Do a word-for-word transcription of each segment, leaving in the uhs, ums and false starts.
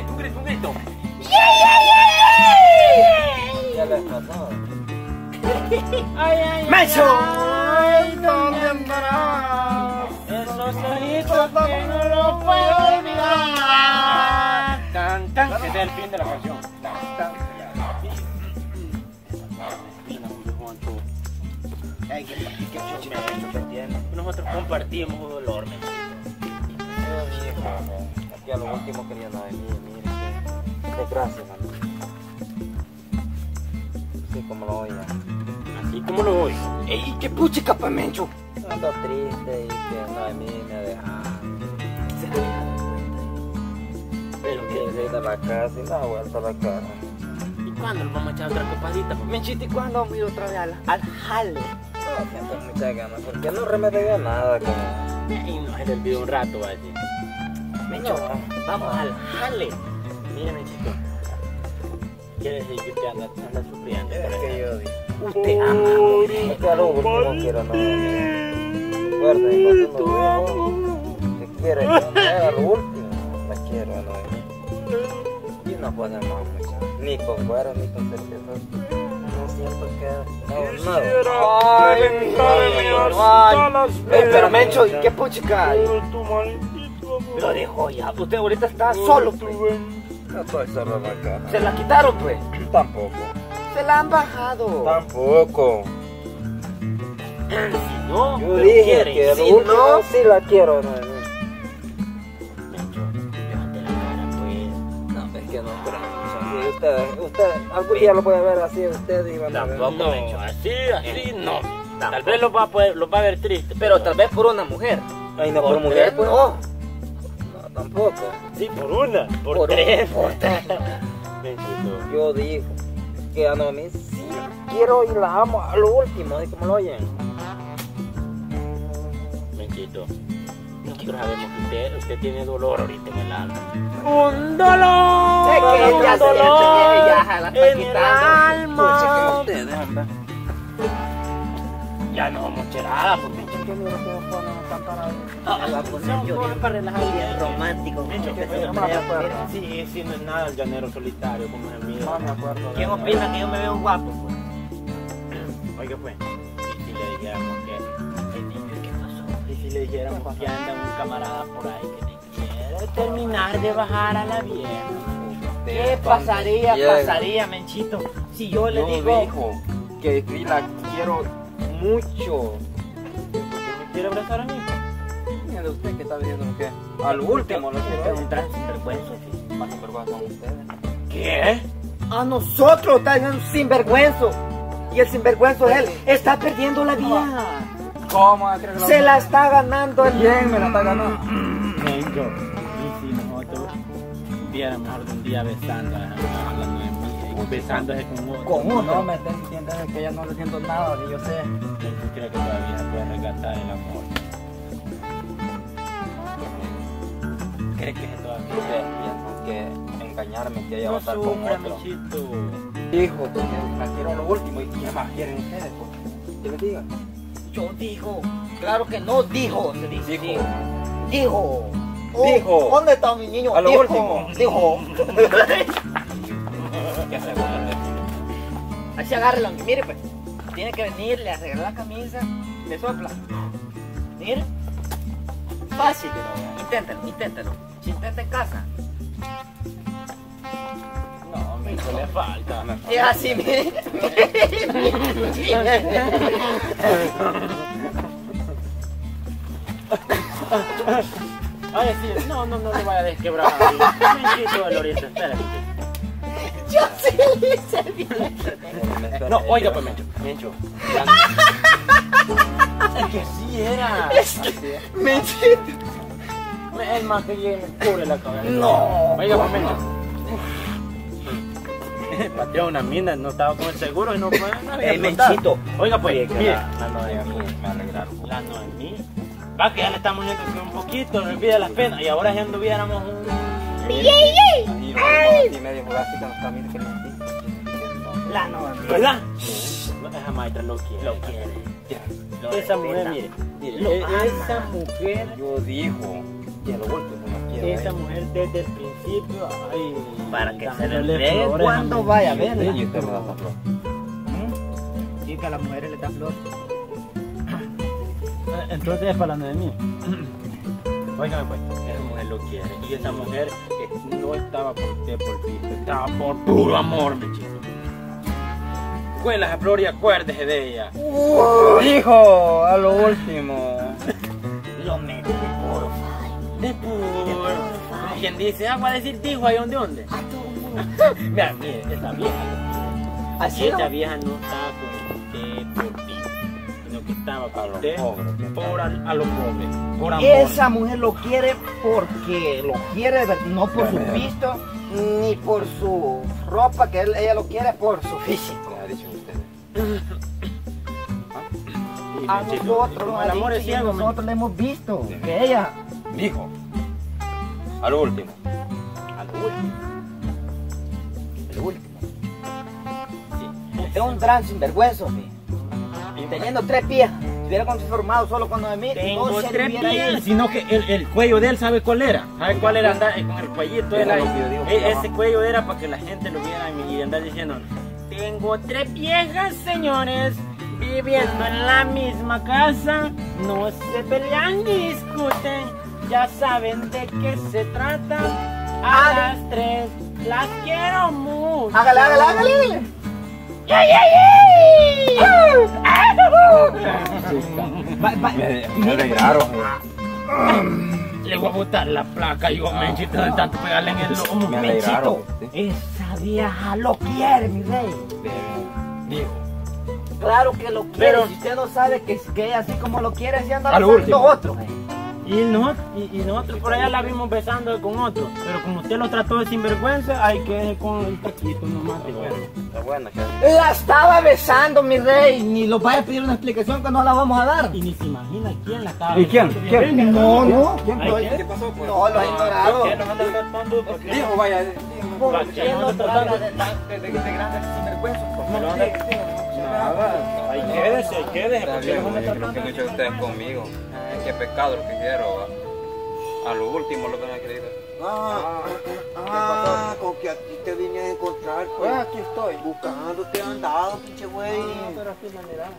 grito, un grito, un grito. Ya le has pasado. Ay, ay, ¡Mencho! ay, ¿dónde andarás? Esos ojitos que no los puedo olvidar. Tan, tan, ese es el fin de la canción. Tan, tan, Mira, Juancho. Ay, qué qué chuchito que tiene. Nosotros compartimos un dolor, men. Yo viejo, aquí a lo último quería nada de mí, mire, que desgracia, mano. Así como lo oiga. Así como lo oigo. Ey, qué puchica, pa, Mencho. Ando triste y que nada de mí me ha dejado. Pero Quiero que, ir a la casa y no ha vuelto a la casa. ¿y cuándo nos vamos a echar otra copadita? Pues? Menchito, ¿y cuándo vamos a ir otra vez al, al jale? No, siento muchas ganas, porque no remedia nada como... Y nos he olvidado un rato, vaya. Mencho, vamos al jale. Mira, Menchito. Quiere decir que te andas anda sufriendo. Es por que eso. yo digo. Usted ama. Es que a lo último quiero nada de mí. Recuerda, cuando uno viejo, que quiere que no haga lo último, la quiero, no de mí. Y no podemos mucho, ni con güero, ni con cerveza. No siento que no hago nada. Ay, ay, ay, pero Mencho, ¿y qué puchica? Lo dejó ya. Usted ahorita está solo, pues. No estoy solo en la casa. Se la quitaron, pues. Tampoco. Se la han bajado. Tampoco. Si no, Yo pero dije quiere. que si lo último no- sí la quiero, no de mí. Mencho, levante la cara, pues. No, es que no creo. Si usted, usted, algún día lo puede ver así, usted y van a ver. Tampoco, Mencho. Así, así, no. Tal vez los va a poder, los va a ver tristes. Pero tal vez por una mujer. Ay, no, por Por mujer, tres, pues. No. No, tampoco. Sí, por una, por, Por tres. un- por tres. Menchito. Yo digo que a Noemí sí quiero y la amo a lo último, así como lo oyen. Menchito. Nosotros sabemos que usted, usted tiene dolor ahorita en el alma. ¡Un dolor! Sé que ella ¡Un se dolor ella la está en el quitando. alma! Ustedes, hombre. Ya no vamos a echar nada, pues, Mencho. ¿Qué libro que nos ponen a cantar ahí? Ah, va a poner yo No, bien para relajar bien romántico. Mencho, que que se no lo me vaya a acuerdo. poner. Sí, sí, no es nada el llanero solitario, como es el mío. No me acuerdo. de ¿Quién nada. opina que yo me veo guapo, pues? Oiga, pues, y si le dijéramos que... ¿Qué pasó? Y si le dijéramos que anda un camarada por ahí que te quiere terminar de bajar a la vieja. ¿Qué pasaría, Llega. pasaría, Menchito? Si yo le Yo digo... digo que sí la quiero mucho. ¿Me quiere abrazar a mí? Mire usted que está diciendo que al último lo Usted es quiero. un gran sinvergüenza. Más sinvergüenza son ustedes. ¿Qué? A nosotros está en un sinvergüenzo. Y el sinvergüenzo es él. Está perdiendo la vida. ¿Cómo va a creer que Se la está ganando el... ¿Quién me la está ganando? Mencho, y si nosotros viéramos algún día besando a la nueva, besándose con otro. Con uno. No me estén diciendo que ya no le siento nada, que yo sé. Mencho cree que todavía se puede rescatar el amor. ¿Cree que todavía? Ustedes piensan que engañarme, que ella va a No estar con sufra, otro. Menchito. Dijo que la quiero a lo último y qué más quieren ustedes, pues. Que les diga. Yo digo. Claro que no dijo. Se dice. Dijo. Dijo. Dijo. ¿Dónde está mi niño? A lo Dijo. último. Dijo. ¿Qué se vuelve? Así agárralo. Mire, pues. Tiene que venir, le arregla la camisa, le sopla. Mire. Fácil. Inténtalo, inténtalo. Si intenta en casa. No, Mencho, le falta. Es así, mire. Ay, sí, no, no, no le vaya a desquebrar. Menchito del oriente, espérate. Yo sí le hice bien. No, oiga, pues, Mencho. Mencho. Es que sí era. Menchito. El más que llegue me cubre la cabeza. No. Oiga, pues, Mencho. Pateó una mina, no estaba con el seguro y no puede. No había Ey, explotado. Menchito. Oiga, pues, Oye, que mire. la, la Noemí me alegraron. La Noemí. Va que ya le estamos yendo un poquito, no olvide las penas. Y ahora si anduviéramos un. Ahí lo vimos así medio jugástica, no está bien que le metí. La Noemí. ¿Verdad? No, esa maestra lo quiere. Lo quiere. Esa mujer, mire. Mire, Lo e- ama. esa mujer. Yo digo Y a lo último no quiero. Esa ¿eh? mujer desde el principio, ay, Para que se le dándole entregue flores cuando a- vaya a verla. Y usted me da esa flor. Sí, que a las mujeres les da flor. Eh, Entonces es para la Noemí. Óigame pues, esa mujer lo quiere. Y esa mujer eh, no estaba por usted por visto, estaba por puro amor, mi chico. Cuela esa flor y acuérdese de ella. Hijo, a lo último. Lo meto de puro fallo. De puro. Como quien dice, ah, va a decir tijo ahí donde dónde. A todo mundo. Mira, mire, esa vieja. Así Esa no. vieja no estaba con usted por ti, sino que estaba con A los usted pobres. por a, a los pobres, por amor. Esa mujer lo quiere porque lo quiere, de verdad, no por su Claro. visto ni por su ropa, que él- ella lo quiere por su físico. Me ha dicho ustedes. Y, A mi chico, nosotros, como nos el ha amor dicho es y ciego, nosotros le hemos visto que ella, Dijo. A lo último. a lo último, a lo último, es un gran sinvergüenza, sí. Y Teniendo tres pies, si hubiera conformado solo cuando me mire, tengo no se le tres hubiera pies, ido. sino que el, el cuello de él, ¿sabe cuál era? ¿Sabe cuál era andar eh, con el cuellito? Era Era, lo que yo digo que e- llama. ese cuello era para que la gente lo viera y y andar diciendo, tengo tres viejas, señores, viviendo en la misma casa, no se pelean ni discuten, ya saben de qué se trata, a Ale. las tres las quiero mucho. Hágale, hágale, hágale, hágale. Va- va- Me, me mire, alegraron. Le voy a botar la placa, yo me enchito de tanto pegarle en el lomo. Me alegraron. Mechito, esa vieja lo quiere, mi rey. Dijo. Claro que lo quiere. Pero- Si usted no sabe que, que ella así como lo quiere, se anda A lo besando último. otro. Y, no- y, y nosotros por allá la vimos besando con otro. Pero como usted lo trató de sinvergüenza, hay que dejar con el taquito nomás. de bueno. Está buena, que La estaba besando, mi rey. Ni lo vaya a pedir una explicación que no la vamos a dar. Y ni se imagina quién la estaba ¿Y quién? besando. ¿Quién? No, no. ¿Quién Ay, fue? ¿qué? ¿Qué pasó? Pues? No, lo ha ignorado. ¿Por qué lo anda tratando? ¿Por qué? Dijo, vaya. dijo. ¿Por ¿Para qué qué lo no trata tratando? de, de, de, de grande sinvergüenza? ¿Por qué lo anda- Nada, ahí quédese, ahí quédese. Está ¿Por qué bien, lo anda güey, lo que tratando? han hecho ustedes conmigo. Ay, qué pecado lo que hicieron. va. A lo último lo que me han querido. Ah, ah, con que aquí te vine a encontrar, pues. aquí estoy. Buscándote andado, pinche güey. Pero aquí la mirada.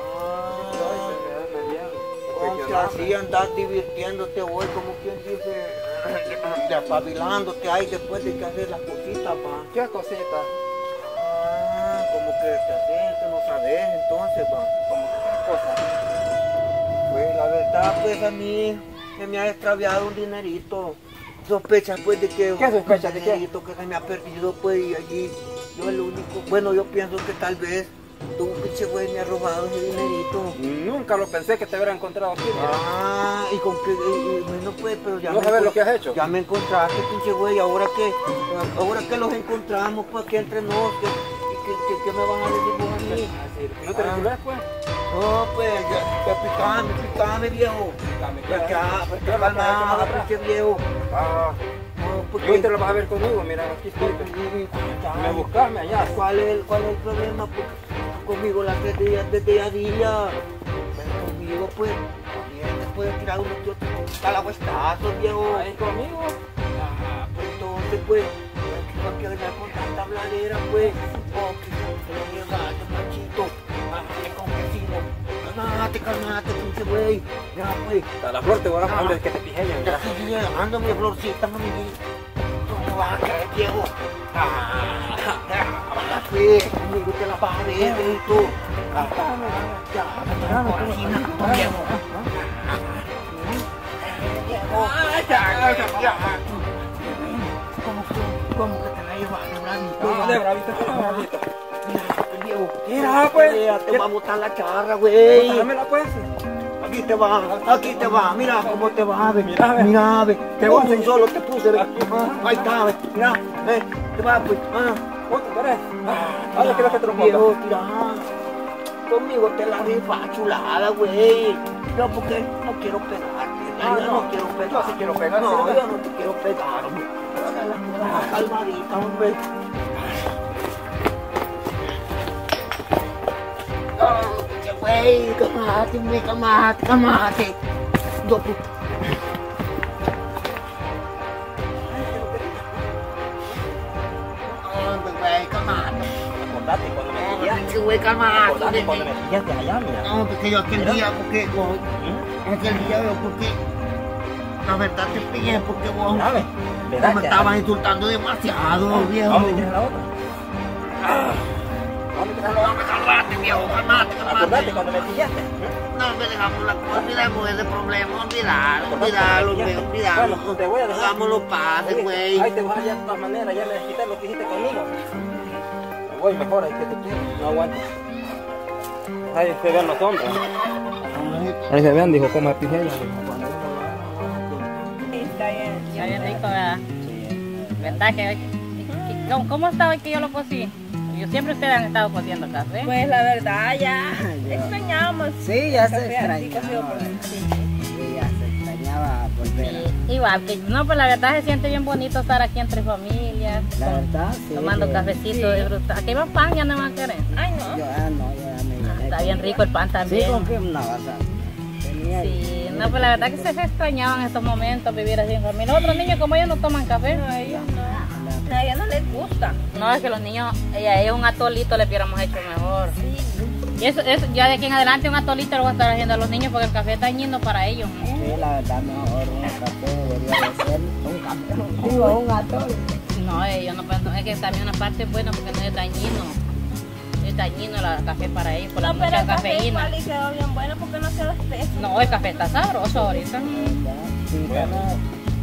Con que así andas divirtiéndote, güey, como quien dice, de apabilándote ahí después de que haces las cositas, pa. ¿Qué cosita? Ah, como que te haces, que no sabes, entonces, pa. Como que qué cosa. Pues la verdad, pues a mí se me ha extraviado un dinerito. Sospechas, pues, de que... ¿Qué sospechas? un ¿De qué? dinerito que se me ha perdido, pues, y allí yo el único... Bueno, yo pienso que tal vez tú, pinche güey, me ha robado ese dinerito. Nunca lo pensé que te hubiera encontrado aquí. mira. Ah, y con que... y- y bueno, pues, pero ya... ¿No me sabes encon- lo que has hecho? Ya me encontraste, pinche güey, ahora que... Ahora que los encontramos, pues, aquí entre nos, que, que, que, que me van a decir vos a mí. ¿No te Ah. recuerdas, pues? No, pues, ya, ya picame, picame, viejo. Pues que, ah, pues que calmado, pinche viejo. Ah, No, porque... y hoy te lo vas a ver conmigo, mira, aquí estoy. Me buscame allá. ¿Cuál es, el, ¿Cuál es el problema? Porque conmigo la tres días desde a día. Pero conmigo, pues, también te puedes tirar unos que otros calabuestazos, viejo. Ahí conmigo. Ah, pues entonces, pues, no quiero andar con tanta bladera, pues. Oh, que te lo llevaste, machito. Ah, que con que sí, no. Calmate, calmate, pinche güey. Ya, pues. A la flor te voy a dar antes que te pije yo. Ya estoy llegando, mi florcita, mami. ¿Cómo vas a creer, viejo? Ah, ya, pues, conmigo te la vas a ver, viejito. Ah, ya, por aquí, no, viejo. Viejo. Ah, ya, ya, ya. ¿Cómo, cómo que te la llevaste, bravito? Ah, de bravito, de bravito. Mira, viejo. Mira, pues. Mira, te va a botar la charra, güey. Dámela, pues. Aquí te va, aquí te va, mira cómo te va, ve. Mira, ve. Mira, ve. Te voy a Con un enseñar. solo te puse, ve. Aquí. Ah, ahí está, ve. Mira, ve. Te va, pues. Ah, ¿Cuánto querés? Ahora quiero que te lo viejo, ponga. mira. Conmigo te la rifa chulada, güey. No, porque no quiero pegarte. Ah, yo no. no quiero pegar. Yo sí quiero pegar, No, sí, yo no te quiero pegar, hombre. Calmadita, hombre. Ah, güey, calmate, hombre, calmate, calmate. Yo, pues, que güey, calma. Acordate cuando me pillaste allá, mira. No, porque yo aquel día, porque vos, aquel día yo, porque la verdad te pillé, porque vos Dame, vos me estabas insultando demasiado, viejo. ¿Dónde tienes la otra? ¿Dónde tienes la otra? Calmate, viejo, calmate, Acordate calmate. cuando me pillaste. No, me dejamos la cosa, olvidemos ese problema, olvidar, olvidarlo, güey, olvidarlo. Bueno, te voy a dejar. Hagámoslo pase, güey. Ahí te vas allá de todas maneras, ya me desquité lo que hiciste conmigo. Me voy mejor, ahí que te quiero, no aguanto. Ahí se vean los hombres. Ahí se vean, dijo, cómo me pijé. Está bien. Está bien rico, ¿verdad? ¿Verdad que, que- cómo, cómo está hoy que yo lo cocí? Yo siempre ustedes han estado cociendo café. Pues la verdad ya extrañábamos. Sí, ya se Café así extrañaba. cocido por- sí. Sí, ya se extrañaba volver. Sí, igual que no, pues la verdad se siente bien bonito estar aquí entre familias, La con- verdad, sí. tomando yo- cafecito, disfrutar. Aquí va pan, ya no van a querer. Ay, no. Yo, ah, no, yo ya me llené Está con- bien rico el pan Sí, también. con que no, o sea, tenía Sí, no, pues la verdad que se, se extrañaban estos momentos, vivir así en familia. Los otros niños como ellos no toman café. No, a ellos no. A ellos no les gusta. No, es que los niños, ella, ellos un atolito le hubiéramos hecho mejor. Y eso, eso, ya de aquí en adelante un atolito lo voy a estar haciendo a los niños porque el café está dañino para ellos. ¿no? Sí, la verdad, mejor un café debería de ser un café. Digo, un atol. No, ellos no pueden, es que también una parte es buena porque no es dañino. Es dañino el café para ellos por la No, pero mucha el café cafeína. igual y quedó bien bueno porque no se lo espeso. No, el café está sabroso ahorita. Sí, bueno.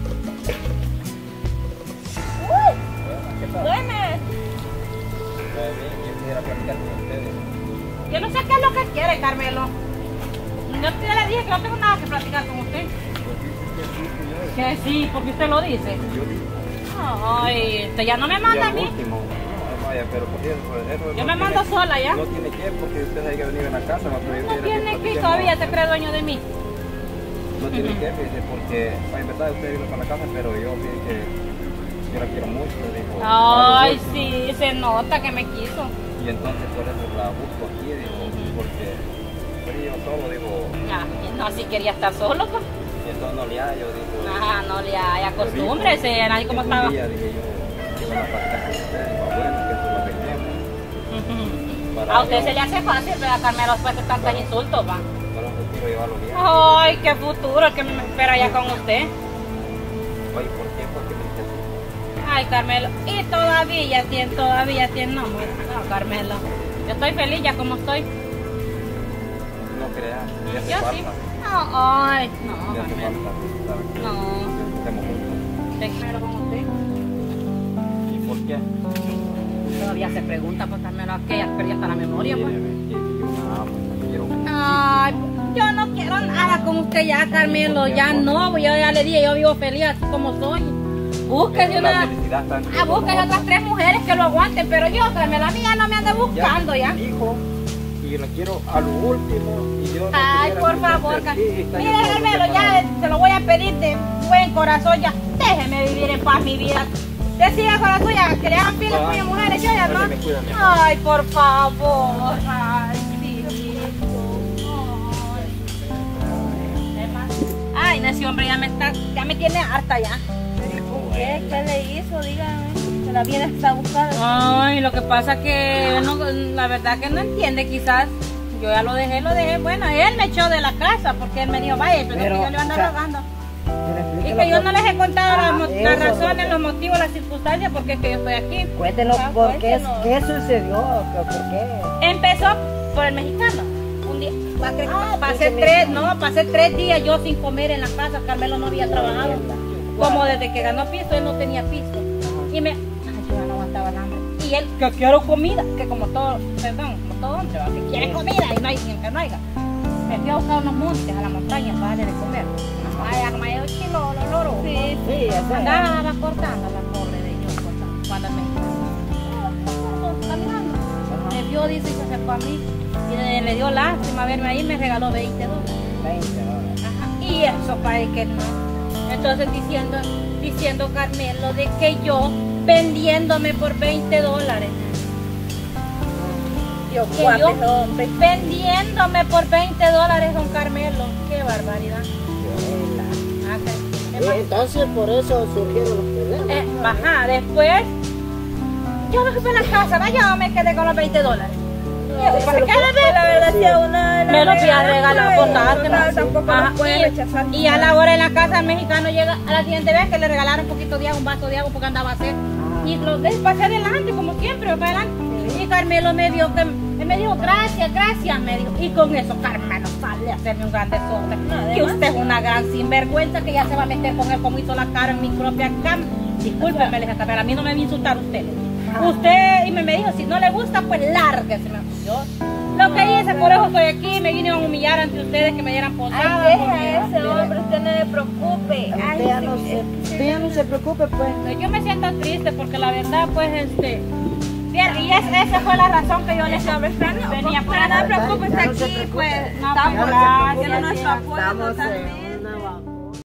Duerme. Quisiera platicar con ustedes. Yo no sé qué es lo que quiere, Carmelo. Yo te le dije que no tengo nada que platicar con usted. Que sí, porque usted lo dice. Ay, usted ya no me manda a mí. Último. Vaya, pero por eso, por eso, Yo no me mando tiene- sola ya. No tiene que, porque usted hay que venir en la casa. No, pero yo No quiero tiene que, platiquemos. todavía se cree dueño de mí. No tiene que, dice, porque en verdad usted vino para la casa, pero yo vi que yo la quiero mucho, dijo. Ay, "Algo sí, se nota que me quiso. Y entonces por eso la busco aquí, digo, porque pero yo solo, digo, Ah, no, si quería estar solo, pues. y entonces no le hallo, digo. Ajá, no le hay acostúmbrese, nadie como un estaba. día dije yo, yo voy a platicar con usted, digo, bueno, que eso lo arreglemos. Para A usted yo- se le hace fácil, ¿verdad, Carmelo? Después de tantos insultos, va. Para un futuro llevarlo bien. Ay, qué futuro el que me espera ya con usted. Oye, ¿por qué? Porque me dice así. Ay, Carmelo. Y todavía tiene, todavía tiene, no, no, Carmelo. Yo estoy feliz ya como estoy. No creas, ya hace Yo falta. sí. No, ay, no, Ya hace Carmelo. falta, ¿sabes? No. Que estemos juntos. Te quiero con usted. ¿Y por qué? Todavía se pregunta, pues Carmelo, aquella perdí hasta la memoria, pues. Ah, pues quiero. Ay, yo no quiero nada con usted ya, Carmelo, ya no, yo ya le dije, yo vivo feliz así como soy. Búsquese La una, felicidad está entre ah, los búsquese dos. otras tres mujeres que lo aguanten, pero yo, Carmelo, a mí ya no me anda buscando ya. Hijo, y yo la quiero a lo último. Y yo no Ay, quisiera por que favor, usted Car- aquí está mire, yo Carmelo, solo ya se lo voy a pedir de buen corazón ya. Déjeme vivir en paz mi vida. Usted siga con la suya, que le hagan filas con Ay, mujeres, yo ya no. cuídame, cuídame. Ay, por favor. Ay, sí. Ay, Ay, no, ese hombre ya me está, ya me tiene harta ya. ¿Qué? ¿Qué le hizo? Dígame. Se la viene hasta a buscar. Ay, lo que pasa que no, la verdad que no entiende quizás. Yo ya lo dejé, lo dejé. Bueno, él me echó de la casa porque él me dijo, vaya, pero, Pero, que yo le ando o sea, rogando. Pero Y explíquelo que yo por- no les he contado las, Ah, mo- eso, las razones, eso. los motivos, las circunstancias, porque es que yo estoy aquí. Cuéntenos Ah, por qué, cuéntenos. qué sucedió, ¿Por por qué. Empezó por el mexicano. Un día, pa- que- Ah, pasé porque tres, mexicano. no, pasé tres días yo sin comer en la casa. Carmelo no había trabajado. Como desde que ganó piso, él no tenía piso. Y me, ay, yo ya no aguantaba el hambre. Y él, que quiero comida, que como todo, perdón, como todo hombre, ¿va? Que quiere comida y no hay quien que no haya. Me fui a buscar unos montes, a la montaña, para darle de comer. Vaya, como yo chilo, lo loro. Sí, Sí, ya sé. Andaba cortando a la pobre de yo, cortando, cuando me caminando. Me vio, dice, y se acercó a mí. Y le, le dio lástima verme ahí, me regaló veinte dólares. veinte dólares. Ajá. Y eso para que no. Entonces diciendo, diciendo Carmelo de que yo vendiéndome por veinte dólares. Dios, Que guape, yo hombre. vendiéndome por veinte dólares, don Carmelo. Qué barbaridad. Ah, ¿qué- qué más? Y entonces por eso surgieron los problemas. Eh, ajá, después yo me fui a la casa, vaya, yo me quedé con los veinte dólares. ¿Para qué le La verdad, si a una me lo fui a regalar por darte, no, tampoco Ajá, lo puede y- rechazar. Y a la hora en la casa el mexicano llega a la siguiente vez que le regalaron un poquito de agua, un vaso de agua porque andaba a hacer. Y lo de- pasé adelante, como siempre, para adelante. Y Carmelo me vio que él me dijo, gracias, gracias, me dijo. Y con eso Carmelo sale a hacerme un gran desorden. No, Que usted es una gran sinvergüenza que ya se va a meter con él como hizo la cara en mi propia cama. Discúlpeme, le dije a Carmelo, a mí no me va a insultar usted. Usted, y me, me dijo, si no le gusta, pues lárguese. Me dijo, yo lo que hice, por eso estoy aquí, me vine a humillar ante ustedes que me dieran posada. Ay, porque- deja a ese hombre, usted no le preocupe. Ay, Usted ya sí, no es se, que usted ya no se preocupe, pues. No, yo me siento triste porque la verdad, pues, este... bien, y es- esa fue la razón que yo les ese hombre está no, venía pero no se preocupe, está Ya no se aquí, preocupe. pues, No, estamos pues, gracias, haciendo nuestro ya apoyo estamos, eh, totalmente.